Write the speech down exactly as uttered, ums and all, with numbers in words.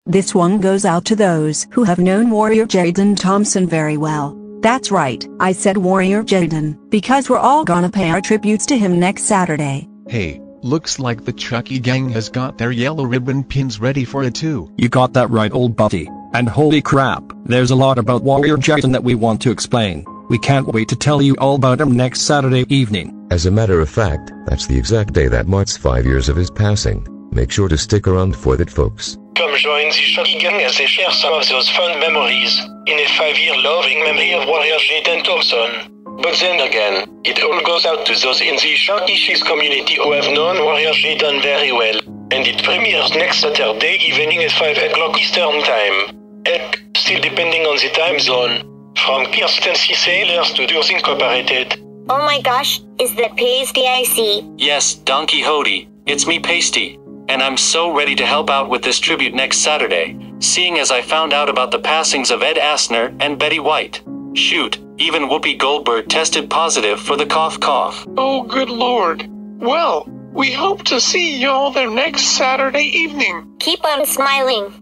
This one goes out to those who have known Warrior Jaydan Thompson very well. That's right, I said Warrior Jaydan, because we're all gonna pay our tributes to him next Saturday. Hey, looks like the Chucky gang has got their yellow ribbon pins ready for it too. You got that right, old buddy. And holy crap, there's a lot about Warrior Jaydan that we want to explain. We can't wait to tell you all about him next Saturday evening. As a matter of fact, that's the exact day that marks five years of his passing. Make sure to stick around for that, folks. Come join the Chucky gang as they share some of those fun memories in a five-year loving memory of Warrior Jaydan Thompson. But then again, it all goes out to those in the Chucky Cheese community who have known Warrior Jaydan very well. And it premieres next Saturday evening at five o'clock Eastern Time. Heck, still depending on the time zone. From Kiersten Seethaler Studios Incorporated. Oh my gosh, is that Pastey I see? Yes, Donkey Hodie, it's me Pastey. And I'm so ready to help out with this tribute next Saturday, seeing as I found out about the passings of Ed Asner and Betty White. Shoot, even Whoopi Goldberg tested positive for the cough cough. Oh, good lord. Well, we hope to see y'all there next Saturday evening. Keep on smiling.